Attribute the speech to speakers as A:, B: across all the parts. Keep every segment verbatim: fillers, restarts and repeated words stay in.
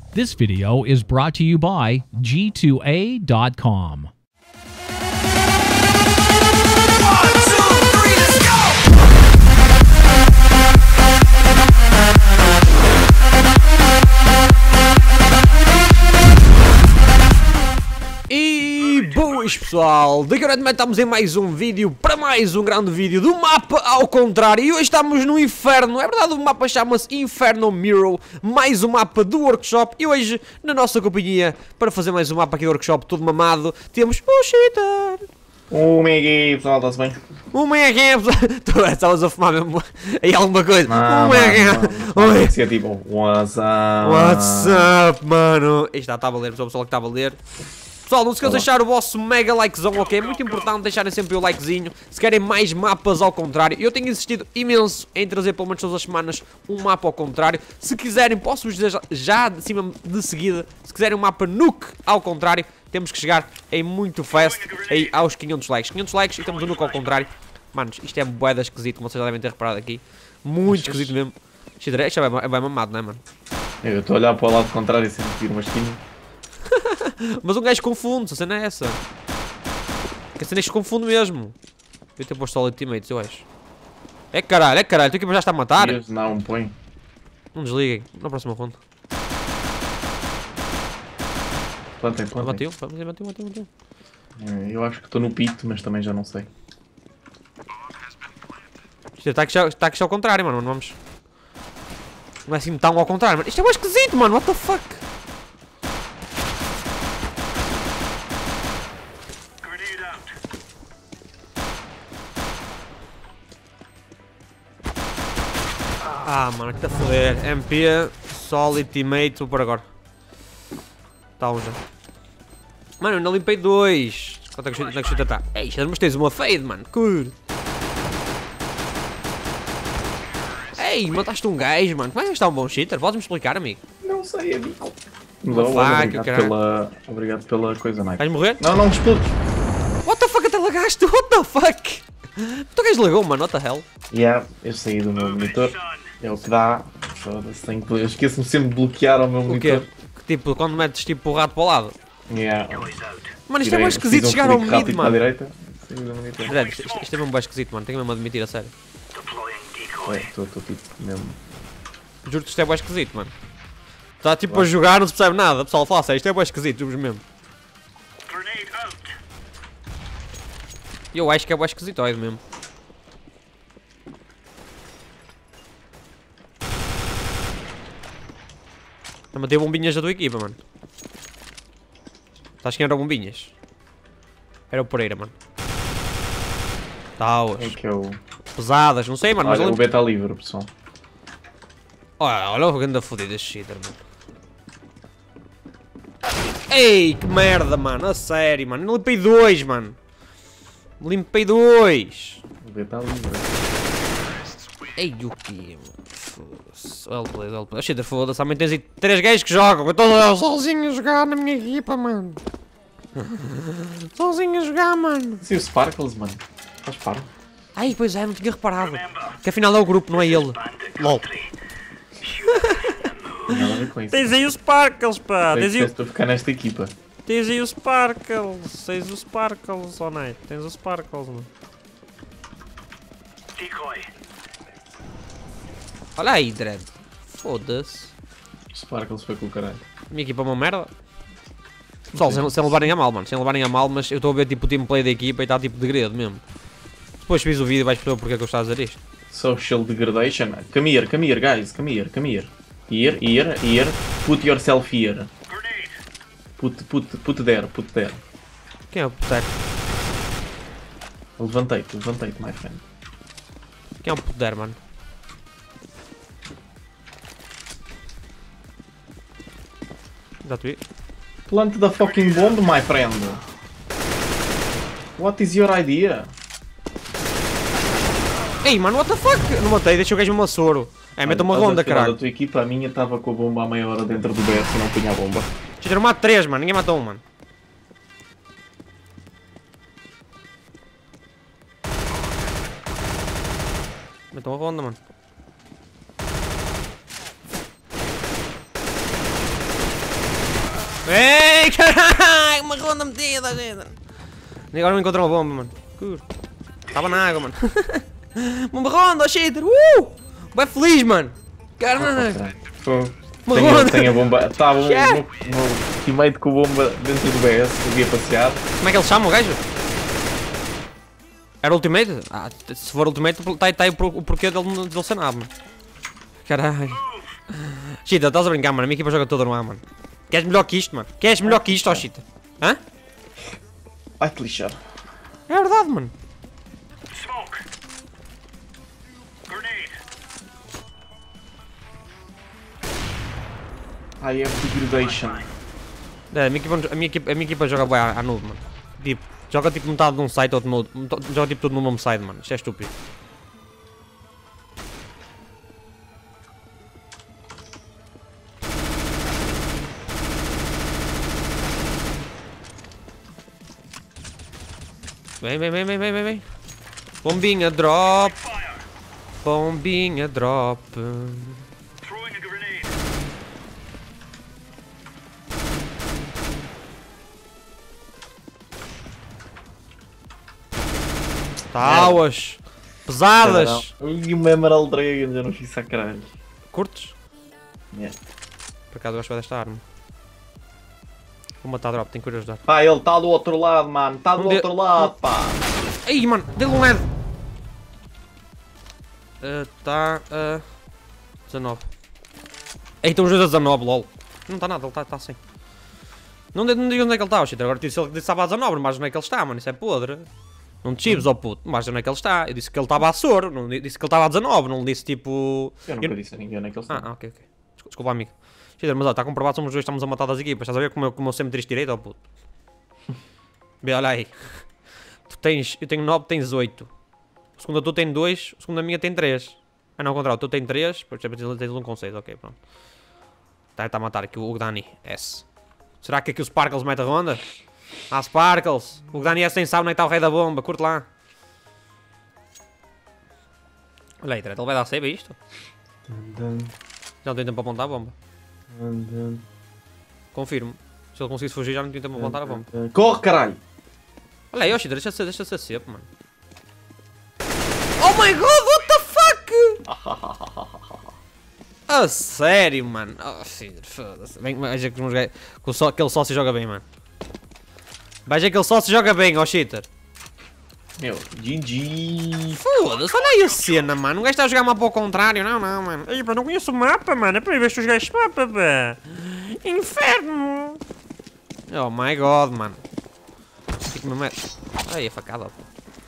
A: This video is brought to you by G two A dot com.
B: E boas pessoal, daqui a hora estamos em mais um vídeo, para mais um grande vídeo do mapa ao contrário. E hoje estamos no inferno, é verdade, o mapa chama-se Inferno Mirror, mais um mapa do workshop. E hoje, na nossa companhia, para fazer mais um mapa aqui do workshop, todo mamado, temos o Cheater.
C: O Mega, pessoal, está-se bem?
B: O Mega, tu estavas a fumar mesmo aí alguma coisa.
C: Não,
B: o Mega,
C: não, não, tipo, what's up?
B: What's up, mano? Isto está a valer, pessoal, pessoal que está a valer. Pessoal, não se esqueçam de deixar o vosso mega likezão, ok? É muito importante deixarem sempre o likezinho. Se querem mais mapas ao contrário, eu tenho insistido imenso em trazer pelo menos todas as semanas um mapa ao contrário. Se quiserem, posso-vos dizer já, já de cima de seguida, se quiserem um mapa nuke ao contrário, temos que chegar em muito fast aí aos quinhentos likes. quinhentos likes e temos o nuke ao contrário. Manos, isto é bué esquisito, como vocês já devem ter reparado aqui. Muito esquisito mesmo. Isto é bem, é bem mamado, não é, mano?
C: Eu estou a olhar para o lado contrário e sempre tiro uma esquina.
B: Mas um gajo confunde, a cena é essa. Que a cena é que se confunde mesmo. Eu tenho posto solid teammates, eu acho. É caralho, é caralho, a tua equipa já está a matar.
C: Deus, não, põe.
B: Não desliguem, na próxima ronda.
C: Plantem, plantem.
B: Bateu, bateu, bateu, bateu, bateu.
C: Eu acho que estou no pito, mas também já não sei.
B: Isto está aqui, está aqui ao contrário, mano, não vamos... Não é assim tão ao contrário, mano. Isto é mais esquisito, mano, what the fuck? Ah, mano, que está a foder. M P, solid teammate, vou por agora. Tá um já. Mano, eu ainda limpei dois. Quanto é que o chuta está? Ei, mas tens uma fade, mano. Cur. Ei, mataste um gajo, mano. Como é que está um bom cheater? Podes-me explicar, amigo?
C: Não sei, amigo.
B: Não,
C: Não,
B: vai,
C: obrigado,
B: que
C: pela... obrigado pela coisa, Nike.
B: Vais morrer?
C: Não, não me explodes.
B: What the fuck, até lagaste? What the fuck? Tu gajo lagou, mano, what the hell?
C: Yeah, eu saí do meu monitor. É o que dá. Foda-se, tenho que... Eu esqueço-me sempre de bloquear o meu
B: O
C: monitor.
B: quê? Que tipo, quando metes tipo o rato para o lado?
C: Yeah.
B: Mano, isto é mais esquisito
C: Fiz um
B: chegar ao
C: clique
B: mid,
C: rápido
B: mano.
C: para a direita. Saí do monitor.
B: Verdade, isto, isto, isto é mesmo bem esquisito, mano. Tenho mesmo a admitir, a sério.
C: É, estou tipo mesmo.
B: Juro que isto é bem esquisito, mano. Está tipo a jogar, não se percebe nada. Pessoal, fala sério, isto é bem esquisito, juro mesmo. Eu acho que é bem esquisitoide mesmo. Eu matei bombinhas da tua equipa, mano. Sabes quem era o bombinhas? Era o Pereira, mano. Tauas.
C: É que eu...
B: Pesadas, não sei, mano.
C: Olha,
B: mas
C: o beta livre, pessoal.
B: Olha, olha o grande fodido deste cheater, mano. Ei, que merda, mano. A sério, mano. Eu limpei dois, mano. Limpei dois.
C: O beta livre.
B: Ei, o quê, mano? Foda-se. Well played, well played. Cheater, foda-se. Também tens aí três gays que jogam. Eu estou sozinho a jogar na minha equipa, mano. Sozinho a jogar, mano.
C: Sim, o Sparkles, mano. Faz par.
B: Ai, pois é, não tinha reparado. Que afinal é o grupo, não é ele. LOL.
C: Nada a ver com isso.
B: Tens aí os Sparkles, pá. Tens aí,
C: Estou a ficar nesta equipa.
B: tens aí os Sparkles. Tens os Sparkles, oh night. Tens os Sparkles, mano. Olha aí, Dredd. Foda-se.
C: O Sparkles foi com o caralho.
B: Minha equipa é uma merda. Pessoal, sem, sem levarem a mal, mano. Sem levarem a mal, mas eu estou a ver tipo o teamplay da equipa e está tipo degredo mesmo. Depois fiz o vídeo e vais perceber porque é que eu estou a dizer isto.
C: Social degradation. Come here, come here, guys. Come here, come here. Here, here, here. Put yourself here. Put, put, put there, put there.
B: Quem é o puteiro?
C: Levantei-te, levantei-te, my friend.
B: Quem é o puteiro, mano? Já te vi.
C: Plant the fucking bomb, my friend. What is your idea?
B: Ei, mano, what the fuck? Não matei, deixa o gajo uma soro. É, meta uma ronda, caralho.
C: A tua equipa, a minha estava com a bomba há meia hora dentro do B S e não punha a bomba.
B: Cheater, eu mato três, mano. Ninguém matou um, mano. Metam a ronda, mano. Ei, caralho, uma ronda metida, gente. E agora não encontrou uma bomba, mano. Estava na água, mano. Uma ronda, cheater. Uh! Vai feliz, mano. Caralho. Uma
C: Tenho,
B: ronda.
C: tenho a bomba. Estava um,
B: Yeah.
C: um, um teammate com a bomba dentro do B S, que havia passeado.
B: Como é que ele chama o gajo? Era Ultimate? Ah, se for Ultimate, está aí, tá aí o porquê dele, dele ser nada, mano. Caralho. Cheater, estás a brincar, mano. A minha equipa joga toda no ar, mano. Queres melhor que isto, mano? Queres melhor que isto, ó, Cheater? Hã?
C: Vai-te lixar.
B: É verdade, mano.
C: I am degradation.
B: É, a minha equipa, a minha equipa, a minha equipa joga bem à, à noob, mano. Tipo, joga tipo metade de um site, outro no outro. Joga tipo tudo no mesmo side, mano. Isto é estúpido. Vem, vem, vem, vem, vem, vem, vem. Bombinha drop. Bombinha drop. Táuas. Pesadas.
C: E uma Emerald Dragon, já não fiz a caralho.
B: Curtes?
C: Yeah.
B: Por acaso eu gosto desta arma. Vou matar drop, tenho curiosidade.
C: Pá, ele está do outro lado, mano. Está do
B: Onde-
C: outro lado, pá.
B: Ai, mano, dele um L. Está a dezanove. Ei, estão os dois a dezanove, lol. Não está nada, ele está tá assim. Não, não digo onde é que ele está, Cheater. Agora disse ele que estava a dezanove, não vais onde é que ele está, mano. Isso é podre. Não te chives, ó puto. Não vais onde é que ele está. Eu disse que ele estava a soro. Não disse que ele estava a dezanove. Não disse tipo.
C: Eu nunca
B: Eu-
C: disse a ninguém onde é que ele está.
B: Ah, ah, ok, ok. Desculpa, desculpa amigo. Cheater, mas ó, está comprovado, somos os dois que estamos a matar das equipas. Estás a ver como eu, como eu sempre dirijo direito, ó puto? Vê, olha aí. Tu tens, eu tenho nove, tens oito. O segundo tu tem dois, o segundo a minha tem três. Ah não, ao contrário, tu tem três, por exemplo tens um com seis, ok, pronto. Está tá a matar aqui o Dani S. Será que aqui o Sparkles mete a ronda? Ah, Sparkles! O Dani S nem sabe onde é que está o rei da bomba, curte lá. Olha aí, ele vai dar save a isto? Já não tem tempo para apontar a bomba. Confirmo. Se ele conseguisse fugir já não tinha tempo para apontar a bomba.
C: Corre, caralho!
B: Olha aí, Yoshi, deixa ser, deixa ser cepo, mano. Oh my god, what the fuck? A sério, mano. Oh, filho, foda-se. Vem, veja que, uns gajos- que o só- aquele sócio joga bem, mano. Veja que aquele sócio joga bem, ó, cheater.
C: Meu, G G.
B: Foda-se, olha aí a cena, mano. Um gajo está a jogar mapa ao contrário. Não, não, mano. Ei, pá, não conheço o mapa, mano. É para ver se os gajos mapa, pá. Inferno. Oh my god, mano. O que me mete? Ai, a facada, pô.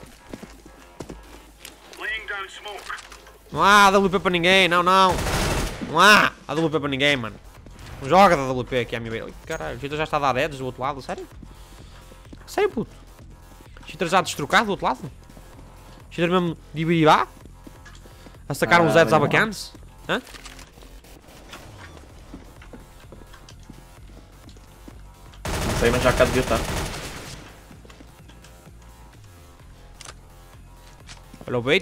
B: Não há A W P para ninguém, não, não. Não há A W P para ninguém, mano. Não joga da A W P aqui a minha beira. Caralho, o Cheater já está a dar dedos do outro lado, sério? Sério, puto? O Cheater já destrocado do outro lado? O Cheater mesmo de Ibiribá? A sacar
C: Ah,
B: uns dedos
C: bem
B: à bacanas? Hã?
C: Não sei, mas já cá devia estar.
B: Olha o bait.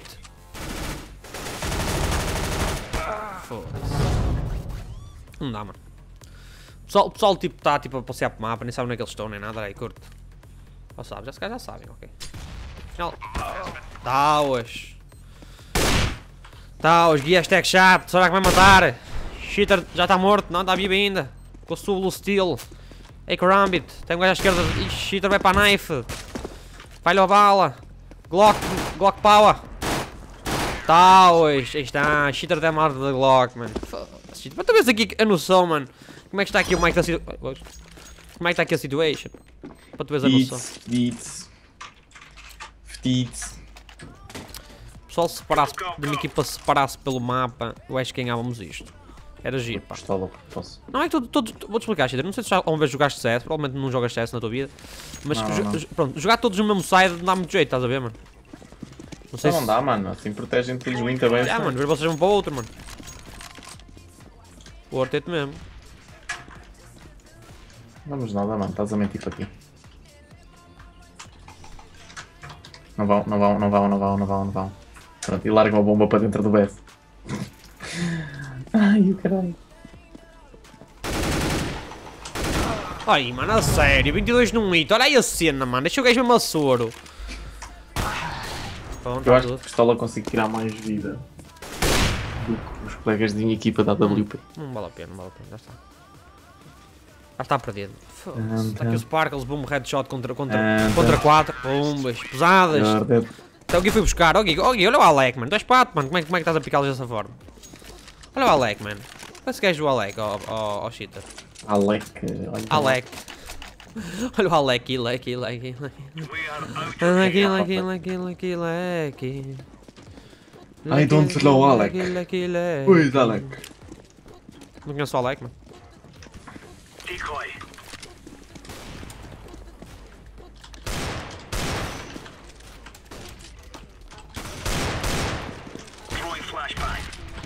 B: Foda-se. Não dá, mano. O pessoal, o pessoal tipo, está tipo, a passear para o mapa, nem sabe onde é que eles estão, nem nada, aí curto. Ou sabe, já se calhar já sabem, ok. Afinal. Tauas. Tauas, guia hashtag chat, será que vai matar? Cheater já está morto, não, está vivo ainda. Com o Sulo Steel. Ei, Karambit, tem um gajo à esquerda. Ixi, Cheater vai para a knife. Vai-lhe a bala. Glock, Glock Power. Tauas, aí está. Cheater tem a da Glock, mano. Foda-se. Para tu veres aqui a noção, mano. Como é que está aqui o Mike da situação? Como é que está aqui a situation? Para tu veres a noção.
C: Beats, beats. Fetites.
B: O pessoal se separasse, da minha equipa se separasse pelo mapa, eu acho que ganhávamos isto. Era giro, pá.
C: Está louco, posso.
B: Não é que todo, todo, vou-te explicar, Cheater. Não sei se já alguma vez jogaste C S, provavelmente não jogas C S na tua vida. Mas
C: Não,
B: jo-
C: não.
B: jo- pronto, jogar todos no mesmo side dá muito jeito, estás a ver, mano? Não sei
C: Não,
B: se.
C: não dá, mano. Assim protegem todos muito bem.
B: Ah, mano, ver vocês um para o outro, mano. O Orteto mesmo.
C: Vamos nada, mano. Estás a mentir para ti. Não vão, não vão, não vão, não vão, não vão, não vão. Pronto, e largam a bomba para dentro do B S. Ai, o caralho.
B: Ai, mano, a sério, vinte e dois num hito. Olha aí a cena, mano. Deixa o gajo mesmo a soro. Bom,
C: Eu
B: tá
C: acho
B: tudo.
C: que a pistola consigo tirar mais vida do que os colegas de minha equipa da A W P.
B: Não vale a pena, não vale a pena. Já está. Já está perdido. Foda-se.
C: Tum,
B: Está aqui
C: tum.
B: os Sparkles, boom, headshot contra, contra,
C: Tum,
B: contra
C: tum.
B: quatro. Bombas, pesadas.
C: Guarda.
B: Então o Gui foi buscar. Ó Gui, ó Gui, olha o Alec, mano. Tu és pato, mano. Como é, como é que estás a picá-los dessa forma? Olha o Alec, mano. Parece gajo do Alec, ó, ó, ó cheater.
C: Alec. olha.
B: Alec. Olha o Alec, Alec, Alec, Alec. Alec, Alec, Alec, Alec, Alec.
C: I don't know Alec.
B: Alec, Alec.
C: Who is Alec?
B: Não conheço o Alec, mano.
D: Decoy. Throwing flashbang.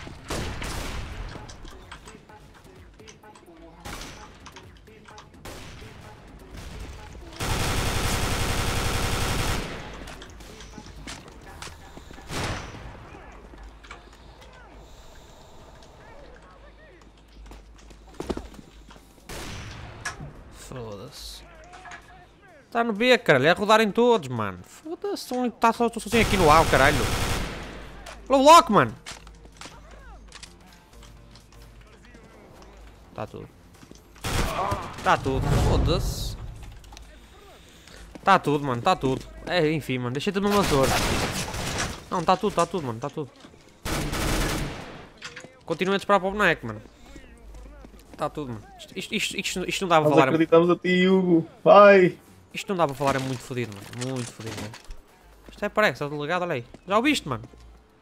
B: Foda-se. Está no B, caralho. É rodarem todos, mano. Foda-se. Está só estou sozinho aqui no A, o caralho. Olha o bloco, mano. Está tudo. Está tudo. Foda-se. Está tudo, mano. Está tudo. É, enfim, mano. Deixei-te no motor. Não, está tudo, está tudo, mano. Está tudo. Continua a disparar para o boneco, mano. Está tudo, mano. Isto, isto, isto, isto, isto não dá para
C: Nós
B: falar.
C: acreditamos a ti, Hugo. Vai!
B: Isto não dá para falar, é muito fodido, mano. Muito fodido, mano. Isto é parece, é o delegado, olha aí. Já o viste, mano?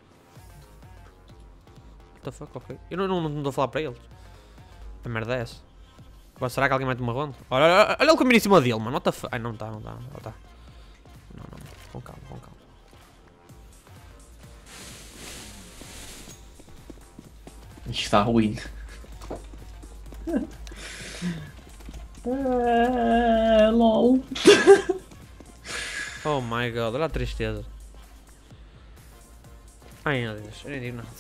B: What the fuck, ok. Eu não, não, não estou a falar para eles. A merda é essa. Agora, será que alguém mete uma ronda? Olha, olha, olha ele caminho em cima dele, mano. What the fuck. Ai, não está, não está, não está. Não, não, não. Com calma, com calma.
C: Isto está ruim. É, lol.
B: Oh my god, olha a tristeza. Ai meu Deus, eu nem digo nada.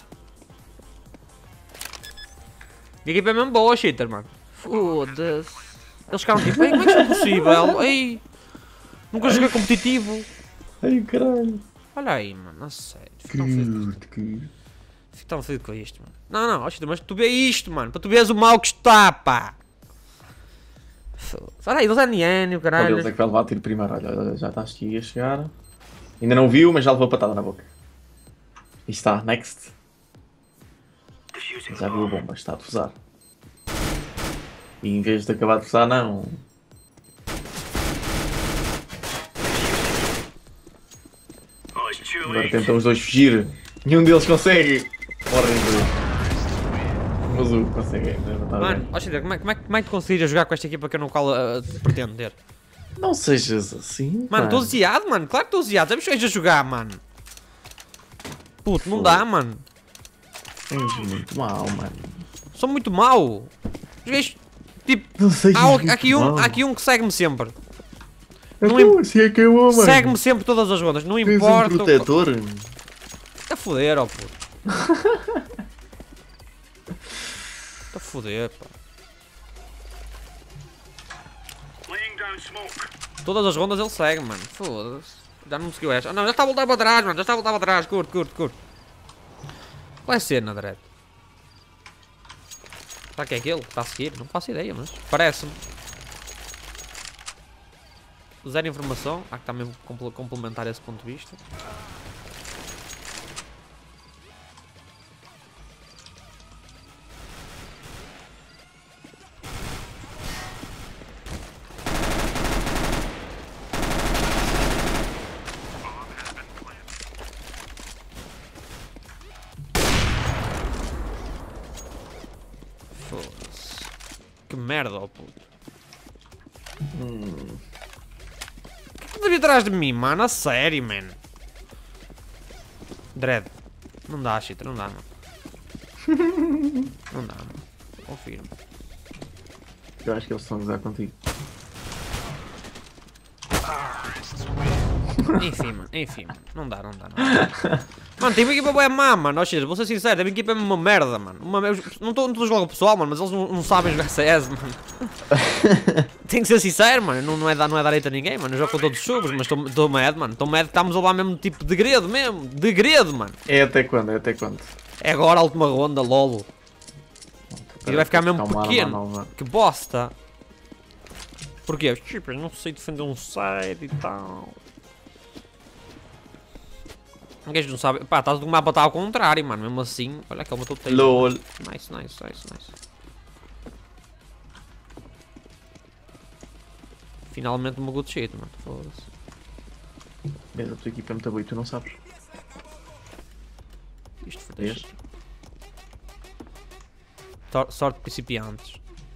B: A equipa é mesmo boa, cheater, mano. Foda-se. Eles ficaram tipo, ei, como é que isso é possível? Ei, nunca joguei competitivo.
C: Ai, caralho.
B: Olha aí, mano, a sério. Fico tão feliz, fico tão feliz com isto, mano. Não, não, ó, cheater, mas tu vê isto, mano. Para tu veres o mal que está, pá. Foda-se. Olha aí, eles é N N, o
C: Olha,
B: caralho.
C: eles é que vai levar tiro primeiro. Olha, olha, já estás aqui a chegar. Ainda não viu, mas já levou a patada na boca. E está, next.
D: Defusing
C: Já viu a bomba, está a fusar. E em vez de acabar de fusar, não.
D: Oh, it's too
C: Agora
D: late.
C: tentam os dois fugir. Nenhum deles consegue. Morrem os dois. Mas o consegue. levantar
B: Mano,
C: bem.
B: ó, cheater, como é, como, é, como é que tu conseguias jogar com esta equipa que eu no qual uh, pretendo ter?
C: Não sejas assim.
B: Mano,
C: pá.
B: estou ziado, mano. Claro que estou ziado. Sabes que és a jogar, mano. Puto, não dá, mano.
C: És muito mal, mano.
B: Sou muito mau. Os gajos, tipo,
C: Não sejas
B: há,
C: muito
B: aqui um,
C: mau.
B: há aqui um que segue-me sempre.
C: Então,
B: não im-
C: assim é que é bom, mano.
B: Segue-me sempre todas as rondas. Não
C: Tens um
B: importa. o-
C: protetor.
B: Tá a foder, ó puto. Tá a foder, pá.
D: Laying down smoke.
B: Todas as rondas ele segue, mano. Foda-se. Já não me seguiu esta. Ah, não, já está a voltar para trás, mano. Já está a voltar para trás. Curto, curto, curto. Qual é a cena, Dredd? Será que é aquele que está a seguir? Não faço ideia, mas parece-me. Zero informação. Há que está mesmo comple- complementar esse ponto de vista. Foda-se. Que merda, ó puto.
C: Hum.
B: O que devia atrás de mim, mano? A sério, man. Dredd. Não dá, shit, não dá, mano. Não dá, mano. Confirmo.
C: Eu acho que eles estão a gozar contigo.
B: Enfim, mano. Enfim, mano. Não dá, não dá, não dá. Mano, tem uma equipa boa má, mano. Ou seja, vou ser sincero, tem uma equipa é uma merda, mano. Uma, eu não estou a jogar o pessoal, mano, mas eles não, não sabem jogar C S, mano. Tem que ser sincero, mano. Não, não, é, dar, não é dar eita a ninguém, mano. Eu jogo com todos os subs, mas estou mad, mano. Estou mad que estamos a levar mesmo tipo degredo mesmo. Degredo, mano.
C: É até quando? É até quando?
B: É agora a última ronda, lolo. E vai ficar mesmo
C: Calma,
B: pequeno.
C: não, não, não.
B: Que bosta. Porquê? Tipo, eu não sei defender um side e tal. Um gajo não sabe. Pá, estás do mapa está ao contrário, mano. Mesmo assim, olha que ele matou o tail.
C: LOL.
B: Nice, nice, nice, nice. Finalmente uma good shit, mano. Foda-se.
C: Vês, a tua equipa é muito boa e tu não sabes.
B: Isto foi
C: Vês?
B: Tor- Sorte de principiantes.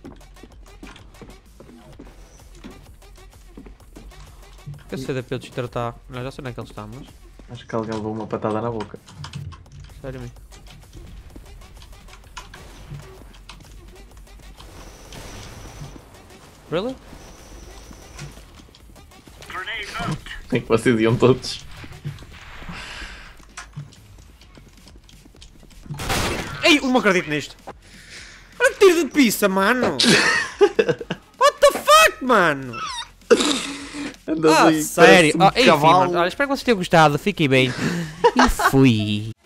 B: Que esse C D P do Cheater está. Não, já sei onde é que ele está, mas.
C: Acho que alguém levou uma patada na boca.
B: Sério, amigo. Really?
D: Grenade out.
C: Tem que vocês iam todos.
B: Ei, eu não acredito nisto. Olha que tiro de pizza, mano. What the fuck, mano?
C: Andas
B: Ah,
C: aí,
B: sério?
C: parece um
B: Ah, enfim,
C: cavalo.
B: mano. Olha, espero que vocês tenham gostado. Fiquem bem. E fui.